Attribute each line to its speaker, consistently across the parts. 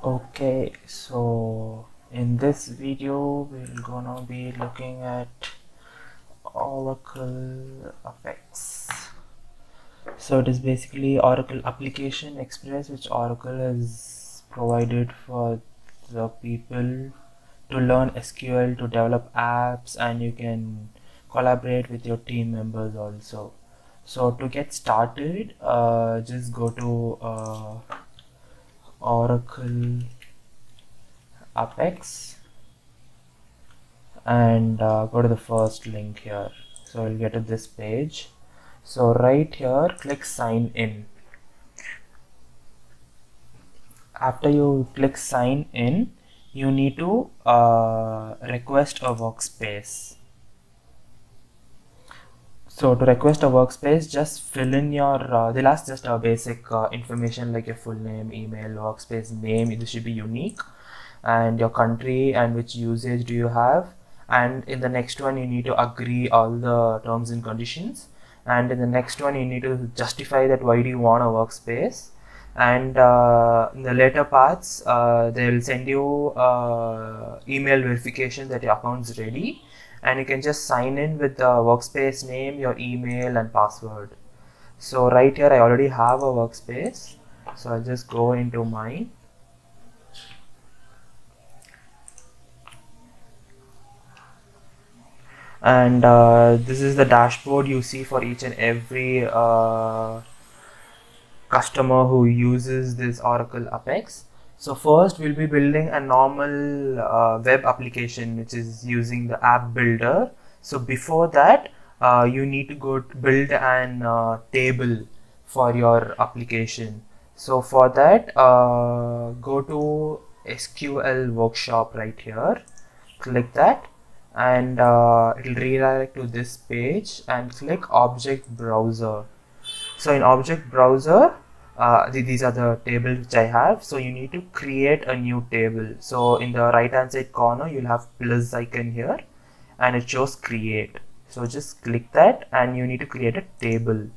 Speaker 1: Okay, so in this video we're gonna be looking at Oracle Apex. So it is basically Oracle Application Express, which Oracle has provided for the people to learn SQL, to develop apps, and you can collaborate with your team members also. So to get started, just go to Oracle Apex and go to the first link here. So we'll get to this page. So right here, click sign in. After you click sign in, you need to request a workspace. So to request a workspace, just fill in your, they'll ask just a basic information like your full name, email, workspace name. This should be unique, and your country and which usage do you have. And in the next one, you need to agree all the terms and conditions. And in the next one, you need to justify that why do you want a workspace. And in the later parts, they will send you email verification that your account is ready, and you can just sign in with the workspace name, your email and password. So right here I already have a workspace, so I'll just go into mine. And this is the dashboard you see for each and every customer who uses this Oracle Apex. So first we'll be building a normal web application which is using the app builder. So before that, you need to go to build an table for your application. So for that, go to SQL workshop right here, click that, and it will redirect to this page, and click object browser. So in object browser, these are the tables which I have. So you need to create a new table. So in the right hand side corner, you'll have plus icon here, and it shows create. So just click that, and you need to create a table.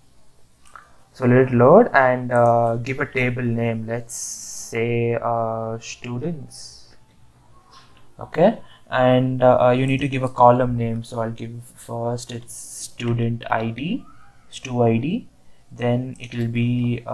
Speaker 1: So let it load, and give a table name. Let's say students. Okay, and you need to give a column name. So I'll give first it's student ID, stu ID. Then it will be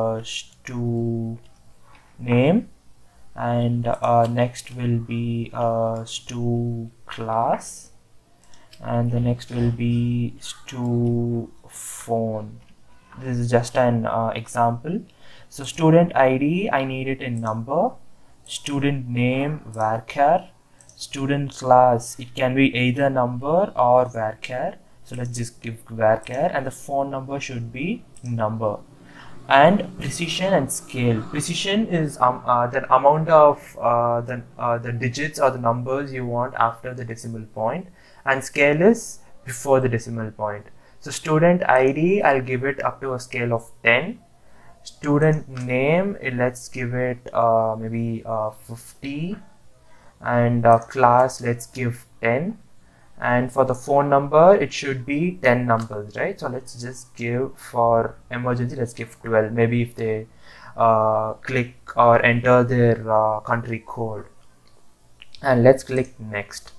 Speaker 1: stu name, and next will be stu class, and the next will be stu phone. This is just an example. So student ID, I need it in number. Student name, varchar. Student class, it can be either number or varchar. So let's just give varchar, and the phone number should be number. And precision and scale. Precision is the amount of the digits or the numbers you want after the decimal point, and scale is before the decimal point. So student ID, I'll give it up to a scale of 10. Student name, let's give it maybe 50, and class, let's give 10. And for the phone number, it should be 10 numbers, right? So let's just give, for emergency, let's give 12. Maybe if they click or enter their country code, and let's click next.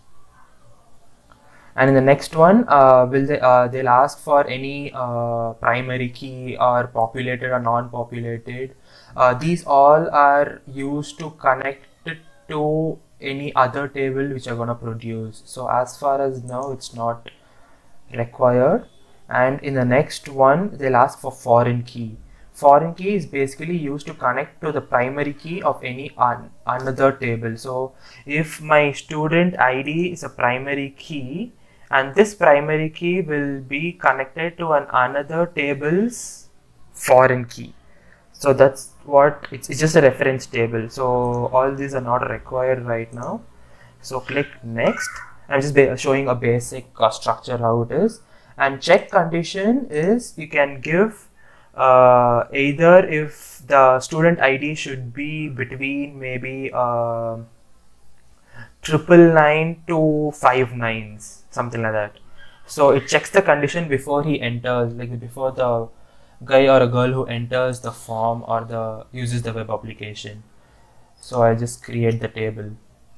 Speaker 1: And in the next one, they'll ask for any primary key or populated or non-populated. These all are used to connect it to any other table which are gonna produce. So as far as now, it's not required. And in the next one, they'll ask for foreign key. Foreign key is basically used to connect to the primary key of any another table. So if my student ID is a primary key, and this primary key will be connected to another table's foreign key. So that's what it's just a reference table. So all these are not required right now. So click next. I'm just showing a basic structure how it is. And check condition is you can give either if the student ID should be between maybe 999 to 5 nines, something like that. So it checks the condition before he enters, like before the guy or a girl who enters the form or uses the web application. So I just create the table.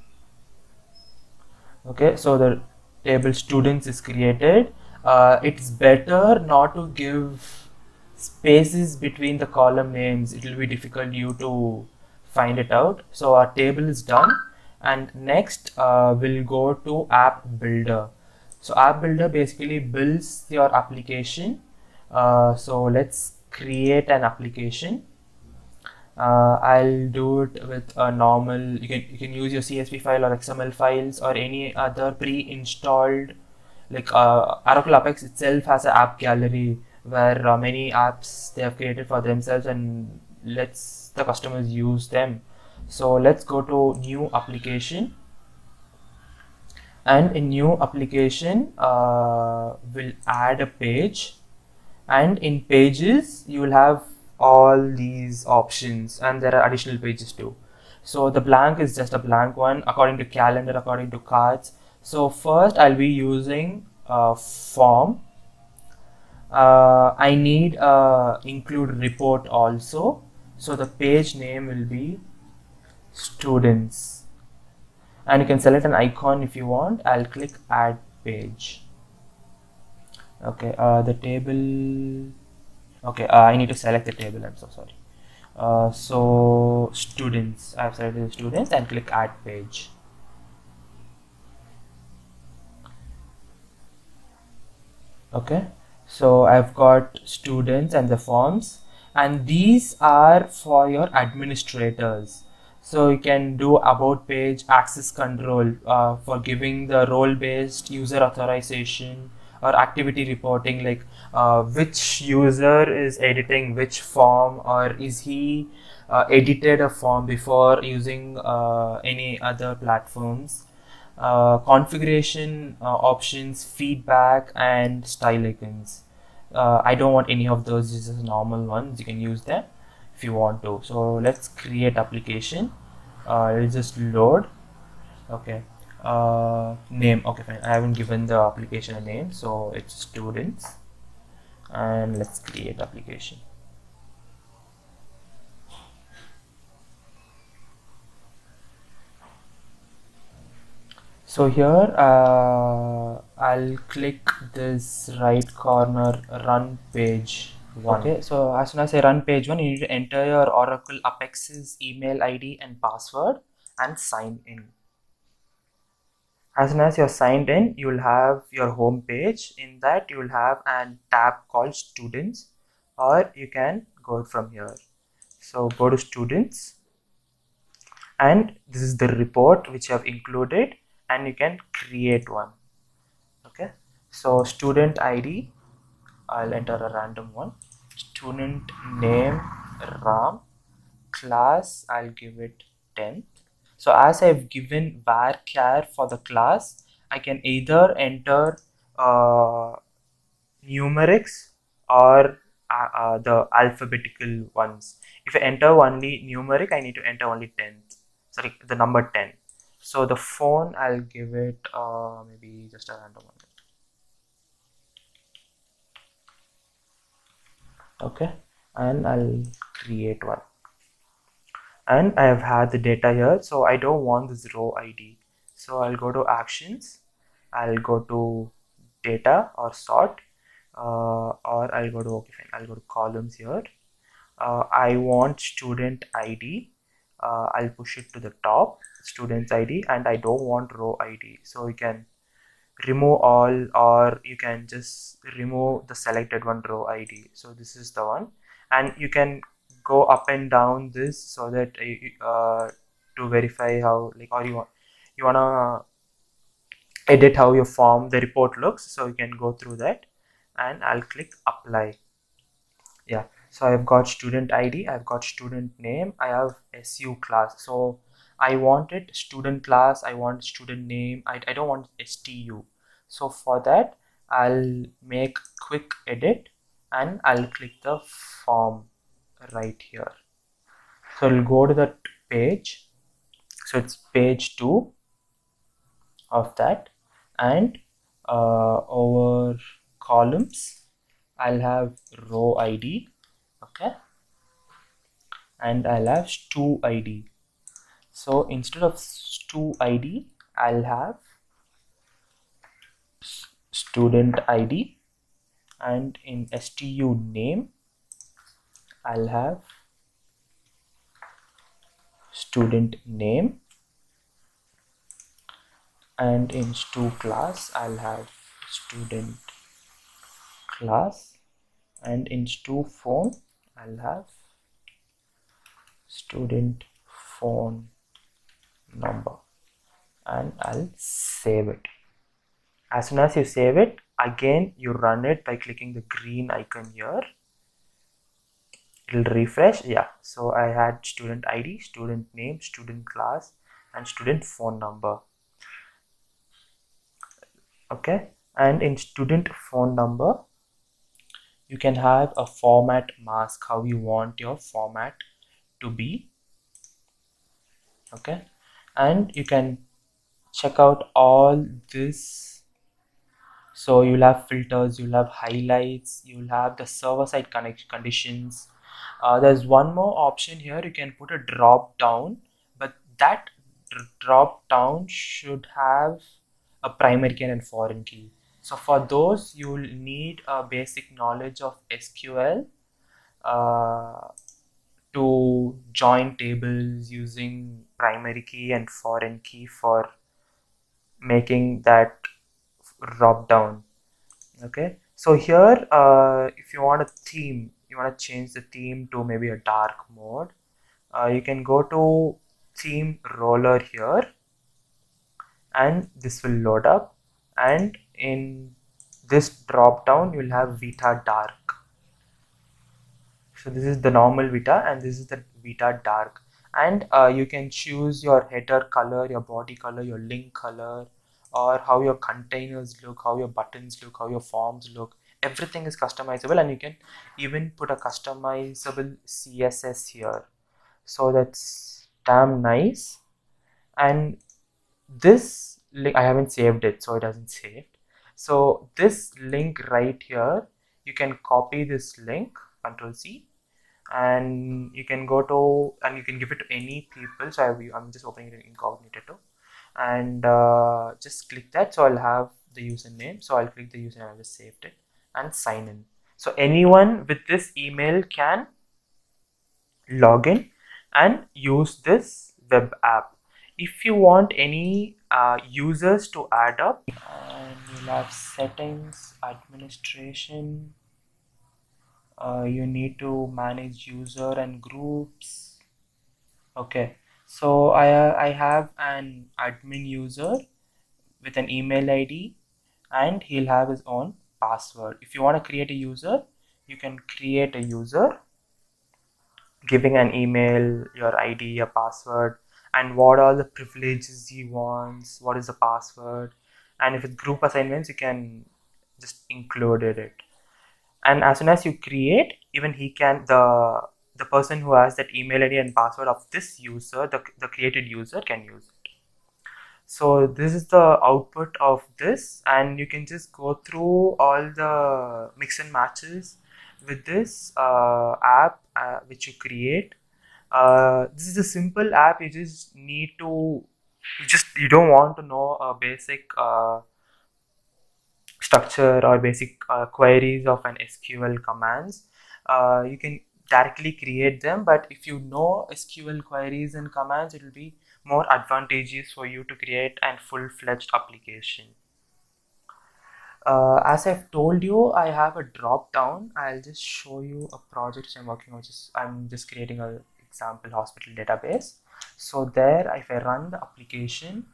Speaker 1: Okay, so the table students is created. It's better not to give spaces between the column names. It will be difficult you to find it out. So our table is done, and next we'll go to app builder. So app builder basically builds your application. So let's create an application. I'll do it with a normal. You can use your CSV file or XML files or any other pre-installed. Like Oracle Apex itself has an app gallery where many apps they have created for themselves and lets the customers use them. So let's go to new application, and in new application we'll add a page, and in pages you will have all these options, and there are additional pages too. So the blank is just a blank one according to calendar, according to cards. So first I'll be using a form. I need include report also, so the page name will be students, and you can select an icon if you want. I'll click add page. Okay, the table. Okay, I need to select the table. I'm so sorry. So students, I've selected the students and click add page. Okay, so I've got students and the forms, and these are for your administrators. So you can do about page, access control for giving the role based user authorization or activity reporting, like which user is editing which form, or is he edited a form before using any other platforms. Configuration options, feedback, and style icons. I don't want any of those, this is normal ones. You can use them if you want to. So let's create application. It'll just load. Okay, name. Okay, fine. I haven't given the application a name, so it's students, and let's create application. So here I'll click this right corner run page 1. Okay, so as soon as I run page 1, you need to enter your Oracle Apex's email ID and password and sign in. As soon as you're signed in, you will have your home page. In that you will have a tab called students, or you can go from here. So go to students, and this is the report which I have included, and you can create one. Okay, so student ID, I'll enter a random one. Student name Ram, class I'll give it 10th. So as I've given varchar for the class, I can either enter numerics or the alphabetical ones. If I enter only numeric, I need to enter only 10th. Sorry, the number 10. So the phone, I'll give it maybe just a random one. Okay, and I'll create one. And I have had the data here, so I don't want this row ID. So I'll go to actions, I'll go to data or sort, or I'll go to, okay fine, I'll go to columns here. I want student ID. I'll push it to the top, student's ID, and I don't want row ID. So you can remove all, or you can just remove the selected one row ID. So this is the one, and you can go up and down this so that to verify how, like, or you wanna edit how your form, the report looks. So you can go through that, and I'll click apply. Yeah, so I've got student ID, I've got student name, I have SU class. So I want it student class, I want student name, I don't want STU. So for that, I'll make quick edit, and I'll click the form right here. So I'll go to that page. So it's page 2 of that, and over columns, I'll have row ID. Okay, and I'll have stu ID. So instead of stu ID, I'll have student ID, and in stu name, I'll have student name, and in stu class, I'll have student class, and in stu phone, I'll have student phone number, and I'll save it. As soon as you save it, again you run it by clicking the green icon here. It'll refresh. Yeah, so I had student ID, student name, student class, and student phone number. Okay, and in student phone number, you can have a format mask, how you want your format to be. Okay, and you can check out all this. So you'll have filters, you'll have highlights, you'll have the server side conditions. There's one more option here. You can put a drop down, but that drop down should have a primary key and a foreign key. So for those, you'll need a basic knowledge of SQL to join tables using primary key and foreign key for making that drop down. Okay, so here if you want a theme, you want to change the theme to maybe a dark mode, you can go to theme roller here, and this will load up, and in this drop down you'll have Vita dark. So this is the normal Vita and this is the Vita dark, and you can choose your header color, your body color, your link color, or how your containers look, how your buttons look, how your forms look. Everything is customizable, and you can even put a customizable CSS here. So that's damn nice. And this link, I haven't saved it, so it doesn't save. So this link right here, you can copy this link, Control C, and you can go to, and you can give it to any people. So I'm just opening it in incognito, and just click that. So I'll have the username, so I'll click the username. I just saved it and sign in. So anyone with this email can log in and use this web app. If you want any users to add up, and you'll have settings, administration, you need to manage user and groups. Okay, so I have an admin user with an email ID, and he'll have his own password. If you want to create a user, you can create a user giving an email, your ID, your password, and what are the privileges he wants, what is the password, and if it's group assignments, you can just include it. And as soon as you create, even he can, the person who has that email ID and password of this user, the created user, can use it. So this is the output of this, and you can just go through all the mix and matches with this app which you create. This is a simple app. You just need to, you don't want to know a basic structure or basic queries of an SQL commands. You can directly create them, but if you know SQL queries and commands, it will be more advantageous for you to create a full-fledged application. As I've told you, I have a drop down. I'll just show you a project I'm working on. I'm just creating an example hospital database. So there, if I run the application,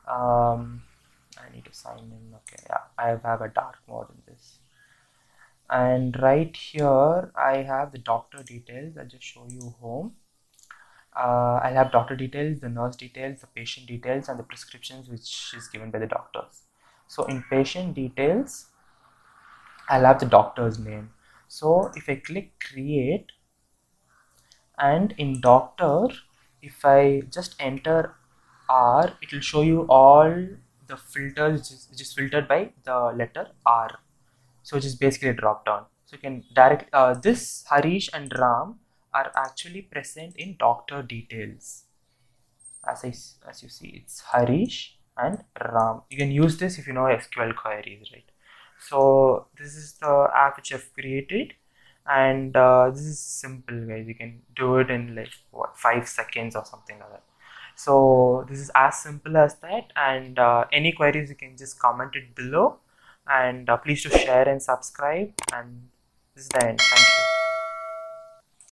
Speaker 1: I need to sign in. Okay, yeah, I have a dark mode in this. And right here, I have the doctor details. I'll just show you home. I'll have doctor details, the nurse details, the patient details, and the prescriptions which is given by the doctors. So in patient details, I'll have the doctor's name. So if I click create, and in doctor, if I just enter R, it will show you all the filters which is filtered by the letter R. So which is basically a drop down. So you can direct this Harish and Ram are actually present in doctor details. as you see, it's Harish and Ram. You can use this if you know SQL queries, right? So this is the app which I've created, and this is simple, guys. You can do it in like what, 5 seconds or something like that. So this is as simple as that, and any queries you can just comment it below, and please to share and subscribe, and this is the end. Thank you.